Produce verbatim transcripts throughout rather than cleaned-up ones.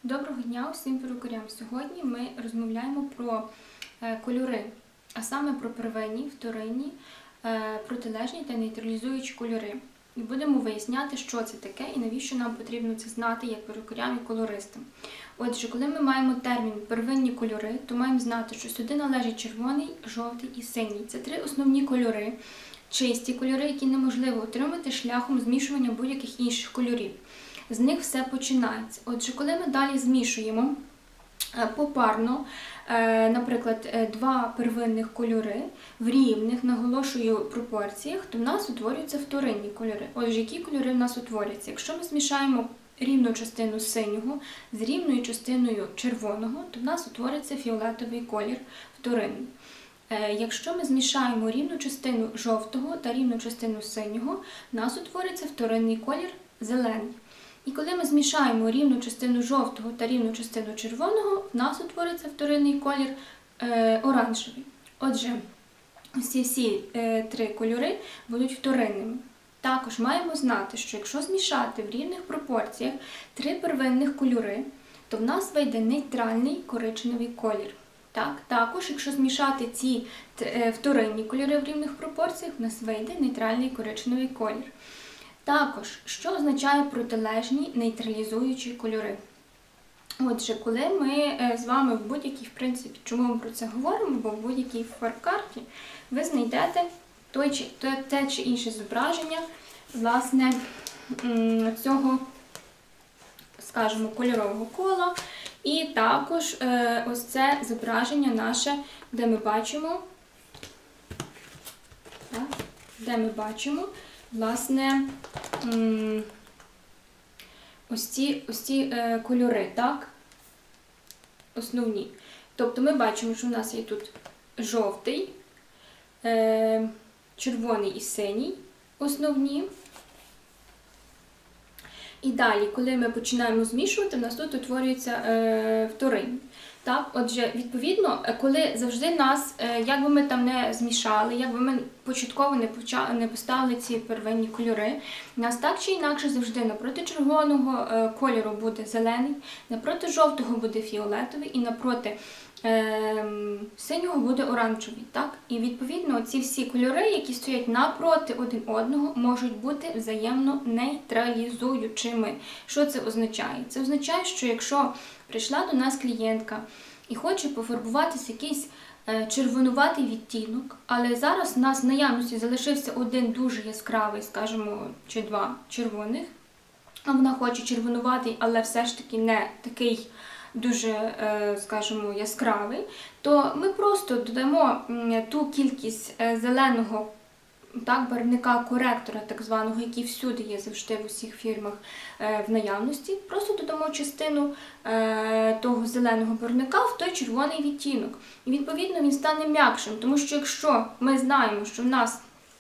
Доброго дня усім перукарям! Сьогодні ми розмовляємо про кольори, а саме про первинні, вторинні, протилежні та нейтралізуючі кольори. І будемо виясняти, що це таке і навіщо нам потрібно це знати як перукарям і колористам. Отже, коли ми маємо термін первинні кольори, то маємо знати, що сюди належить червоний, жовтий і синій. Це три основні кольори, чисті кольори, які неможливо отримати шляхом змішування будь-яких інших кольорів. З них все починається. Отже, коли ми далі змішуємо попарно, наприклад, два первинних кольори в рівних, наголошую, пропорціях, то в нас утворюються вторинні кольори. Отже, які кольори в нас утворюються? Якщо ми змішаємо рівну частину синього з рівною частиною червоного, то в нас утвориться фіолетовий колір вторинний. Якщо ми змішаємо рівну частину жовтого та рівну частину синього, в нас утвориться вторинний колір зелений. І коли ми змішаємо рівну частину жовтого та рівну частину червоного, в нас утвориться вторинний колір е, оранжевий. Отже, всі всі е, три кольори будуть вторинними. Також маємо знати, що якщо змішати в рівних пропорціях три первинних кольори, то в нас вийде нейтральний коричневий колір. Так, також, якщо змішати ці е, вторинні кольори в рівних пропорціях, в нас вийде нейтральний коричневий колір. Також, що означає протилежні нейтралізуючі кольори? Отже, коли ми з вами в будь-якій, в принципі, чому ми про це говоримо, бо в будь-якій фарб-карті ви знайдете той чи, те чи інше зображення, власне, цього, скажімо, кольорового кола. І також ось це зображення наше, де ми бачимо, так, де ми бачимо, власне, ось ці, ось ці е, кольори, так, основні. Тобто ми бачимо, що в нас є тут жовтий, е, червоний і синій основні. І далі, коли ми починаємо змішувати, в нас тут утворюється е, вторинні. Так, отже, відповідно, коли завжди нас, як би ми там не змішали, як би ми початково не, почали, не поставили ці первинні кольори, нас так чи інакше завжди напроти червоного кольору буде зелений, напроти жовтого буде фіолетовий і напроти е, синього буде оранжевий. Так? І відповідно ці всі кольори, які стоять напроти один одного, можуть бути взаємно нейтралізуючими. Що це означає? Це означає, що якщо прийшла до нас клієнтка і хоче пофарбуватися якийсь е, червонуватий відтінок, але зараз у нас в наявності залишився один дуже яскравий, скажімо, чи два червоних, а вона хоче червонуватий, але все ж таки не такий дуже, е, скажімо, яскравий, то ми просто додамо ту кількість е, зеленого, так, барвника коректора, так званого, який всюди є завжди в усіх фірмах е, в наявності, просто додамо частину е, того зеленого барвника в той червоний відтінок. І відповідно він стане м'якшим, тому що якщо ми знаємо, що в нас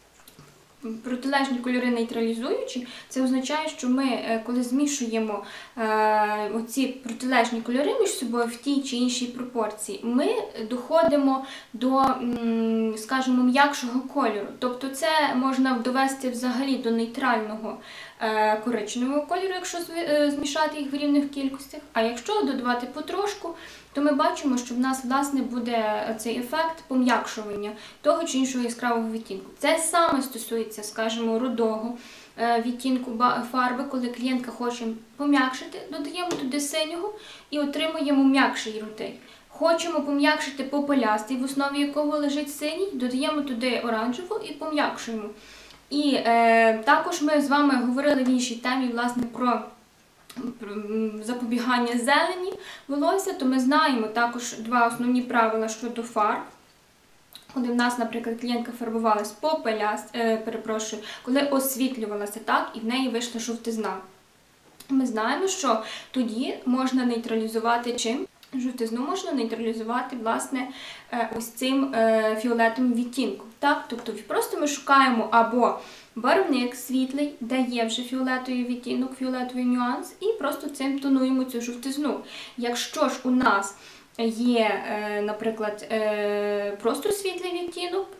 протилежні кольори нейтралізуючі, це означає, що ми, коли змішуємо е, оці протилежні кольори між собою в тій чи іншій пропорції, ми доходимо до, м, скажімо, м'якшого кольору. Тобто це можна довести взагалі до нейтрального е, коричневого кольору, якщо змішати їх в рівних кількостях. А якщо додавати потрошку, то ми бачимо, що в нас, власне, буде цей ефект пом'якшування того чи іншого яскравого відтінку. Це саме стосується, скажімо, рудого відтінку фарби, коли клієнтка хоче пом'якшити, додаємо туди синього і отримуємо м'якший рудий. Хочемо пом'якшити попелястий, в основі якого лежить синій, додаємо туди оранжеву і пом'якшуємо. І е, також ми з вами говорили в іншій темі, власне, про запобігання зелені волосся, то ми знаємо також два основні правила щодо фарб. Коли в нас, наприклад, клієнтка фарбувалась попеляст, е, перепрошую, коли освітлювалася так і в неї вийшла жовтизна. Ми знаємо, що тоді можна нейтралізувати чим? Жовтизну можна нейтралізувати, власне, ось цим е, фіолетовим відтінком. Так? Тобто просто ми шукаємо або барвник світлий, де є вже фіолетовий відтінок, фіолетовий нюанс, і просто цим тонуємо цю жовтизну. Якщо ж у нас є, наприклад, просто світлий відтінок,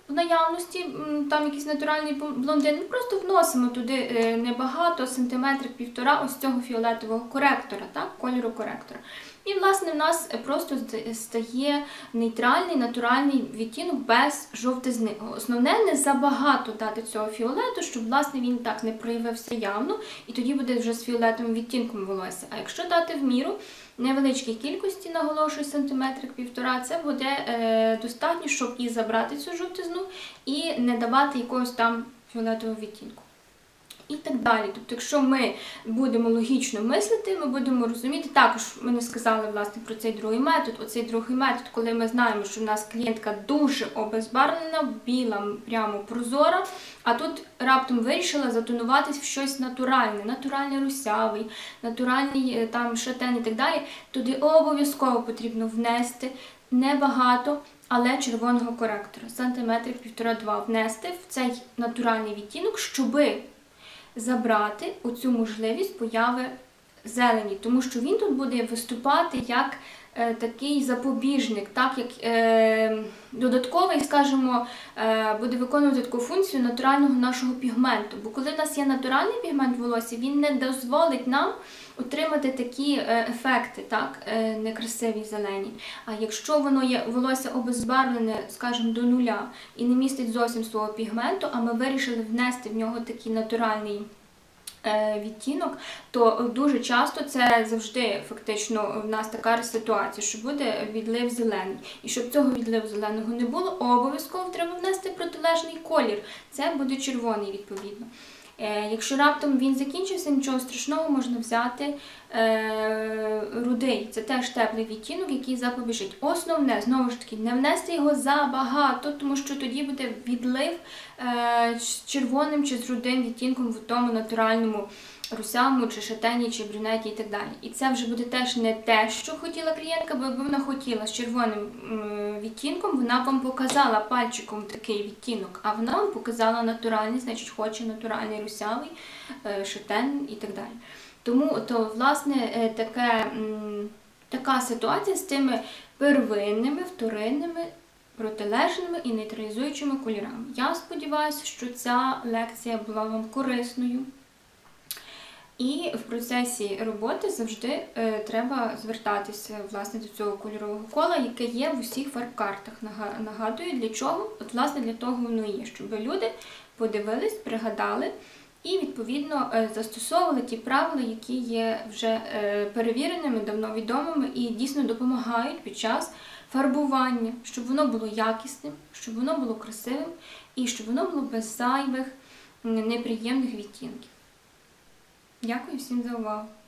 в наявності, там якийсь натуральний блондин, ми просто вносимо туди небагато, сантиметр, півтора ось цього фіолетового коректора, так, кольору коректора. І, власне, в нас просто стає нейтральний, натуральний відтінок без жовтизни. Основне, не забагато дати цього фіолету, щоб, власне, він так не проявився явно, і тоді буде вже з фіолетовим відтінком волосся. А якщо дати в міру, невеличкій кількості, наголошую, сантиметрик півтора, це буде е, достатньо, щоб і забрати цю жовтизну, і не давати якогось там фіолетового відтінку. І так далі. Тобто, якщо ми будемо логічно мислити, ми будемо розуміти, також ми не сказали, власне, про цей другий метод. Оцей другий метод, коли ми знаємо, що в нас клієнтка дуже обезбарвлена, біла, прямо прозора, а тут раптом вирішила затонуватись в щось натуральне, натуральний русявий, натуральний там шатен і так далі, туди обов'язково потрібно внести небагато, але червоного коректора, сантиметрів півтора-два, внести в цей натуральний відтінок, щоби забрати оцю можливість появи зелені, тому що він тут буде виступати як е, такий запобіжник, так як е, додатковий, скажімо, е, буде виконувати таку функцію натурального нашого пігменту. Бо коли в нас є натуральний пігмент волосся, він не дозволить нам отримати такі е, ефекти, так, е, некрасиві зелені. А якщо воно є волосся обезбарвлене, скажімо, до нуля і не містить зовсім свого пігменту, а ми вирішили внести в нього такий натуральний відтінок, то дуже часто це завжди фактично в нас така ситуація, що буде відлив зелений. І щоб цього відливу зеленого не було, обов'язково треба внести протилежний колір. Це буде червоний, відповідно. Якщо раптом він закінчився, нічого страшного, можна взяти е, рудий. Це теж теплий відтінок, який запобіжить. Основне, знову ж таки, не внести його забагато, тому що тоді буде відлив е, з червоним чи з рудим відтінком в тому натуральному русявому, чи шатені, чи брюнеті і так далі. І це вже буде теж не те, що хотіла клієнтка, бо якби вона хотіла з червоним відтінком, вона б вам показала пальчиком такий відтінок, а вона вам показала натуральний, значить хоче натуральний русявий, шатен і так далі. Тому, то, власне, таке, така ситуація з тими первинними, вторинними, протилежними і нейтралізуючими кольорами. Я сподіваюся, що ця лекція була вам корисною. І в процесі роботи завжди е, треба звертатися, власне, до цього кольорового кола, яке є в усіх фарб-картах. Нагадую, для чого? От, власне, для того воно є, щоб люди подивились, пригадали і, відповідно, е, застосовували ті правила, які є вже е, перевіреними, давно відомими і дійсно допомагають під час фарбування, щоб воно було якісним, щоб воно було красивим і щоб воно було без зайвих, неприємних відтінків. Дякую всім за увагу!